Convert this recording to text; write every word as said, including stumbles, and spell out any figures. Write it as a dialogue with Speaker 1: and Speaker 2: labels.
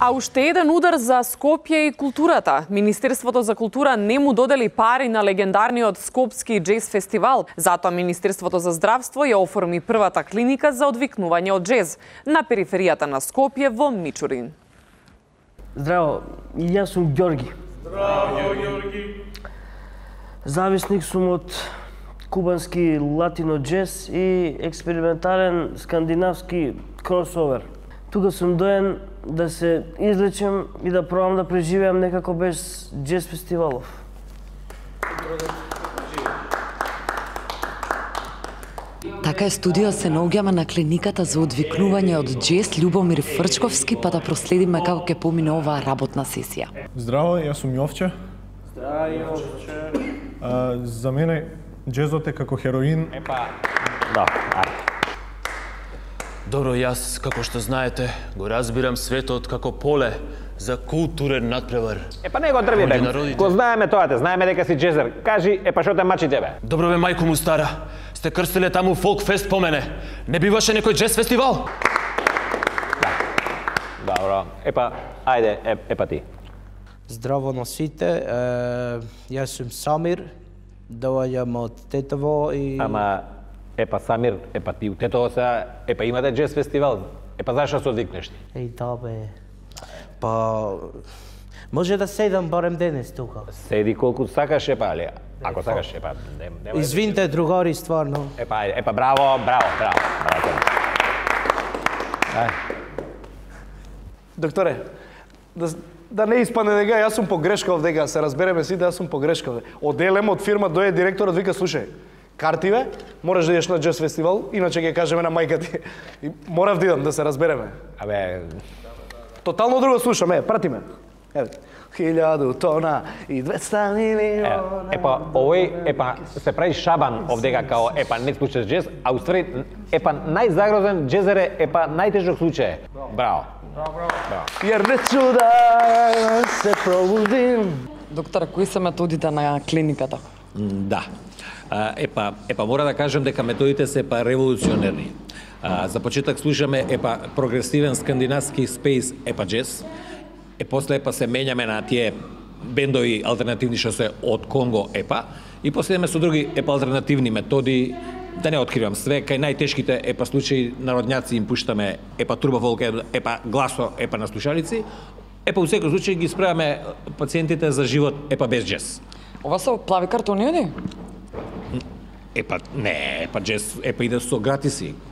Speaker 1: А уште еден удар за Скопје и културата. Министерството за култура не му додели пари на легендарниот Скопски джез фестивал. Затоа Министерството за здравство ја оформи првата клиника за одвикнување од джез на периферијата на Скопје во Мичурин.
Speaker 2: Здраво, јас сум Ѓорги.
Speaker 3: Здраво, Ѓорги.
Speaker 2: Зависник сум од кубански латино джез и експериментален скандинавски кросовер. Тука сум доен да се излечем и да пробам да преживеам некако без джез фестивалов.
Speaker 4: Така е студио се наоѓаме на клиниката за одвикнување од джез Љубомир Фрчковски, па да проследиме како ќе помине оваа работна сесија.
Speaker 3: Здраво, јас сум Јовче.
Speaker 5: Здраво, Јовче.
Speaker 3: За мене джезот е како хероин.
Speaker 5: Епа, да, ајде.
Speaker 6: Добро, јас, како што знаете, го разбирам светот како поле за културен надпревар.
Speaker 5: Епа не го дрви, бе. Го знаеме тоа, те знаеме дека си джезер. Кажи, епа што те мачи тебе?
Speaker 6: Добро бе, мајко му стара. Сте крстиле таму фолк фест по мене. Не биваше некој джез фестивал?
Speaker 5: Да. Добро. Епа, ајде, еп, епа ти.
Speaker 7: Здраво на сите. Јас сум Самир. Доаѓам од Тетово и...
Speaker 5: Ама, епа Самир, епа ти у Тетово сега, епа имате джез фестивал. Епа зашто се одвикнеш ти?
Speaker 7: Еј, да бе. Па... Може да седам барем денес тука.
Speaker 5: Седи колку сакаш, епа, али ако сакаш, епа... Не,
Speaker 7: Извинте, другари, стварно.
Speaker 5: Епа, ајде, епа, браво, браво, браво. браво. Ај.
Speaker 8: Докторе, да, да не испадне дека јас сум погрешкав, дека се разбереме сите, јас сум погрешкав. Од Елем, од фирма, дое директорот, вика, слушај, карти бе, мораш да идеш на джез фестивал, иначе ќе кажеме на мајка ти. И морав да идам, да се разбереме.
Speaker 5: Абе...
Speaker 8: Тотално друго слушам, е, прати ме. Еве, хилјаду тона и двеста милиона.
Speaker 5: Епа, овој, епа, се прави шабан овдека као, епа, не слушаш джез, а уствари, епа, најзагрозен джезер е, епа, најтежок случај. Браво.
Speaker 8: Браво, браво. Јер не чуда се пробудим.
Speaker 4: Доктор, кои се методите на клиниката?
Speaker 9: Да. Епа, епа мора да кажам дека методите се епа револуционерни. А, за почеток слушаме епа прогресивен скандинавски спейс епа джез. Е после епа се менјаме на тие бендови алтернативни што се од Конго епа и последаме со други епа алтернативни методи. Да не откривам све, кај најтешките епа случаи народњаци им пуштаме епа турбо фолк, епа гласо епа на слушалици. Епа у секој случај ги спремаме пациентите за живот епа без джез.
Speaker 4: Ова се плави картони, оди?
Speaker 9: Епа не, епа джез епа иде со гратиси.